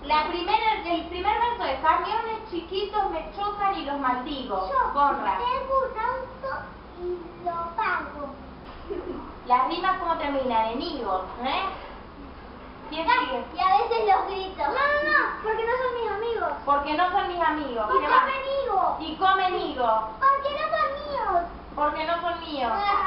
El primer verso es: camiones chiquitos me chocan y los maldigo. Conrad. Tengo un auto y lo pago. Las rimas ¿cómo terminan? Enemigos, ¿eh? ¿Quién sigue? Y a veces los grito. No, porque no son mis amigos. Porque no son mis amigos. Porque ¿Qué más? comen higo. Y comen higo. Porque no son míos. Porque no son míos.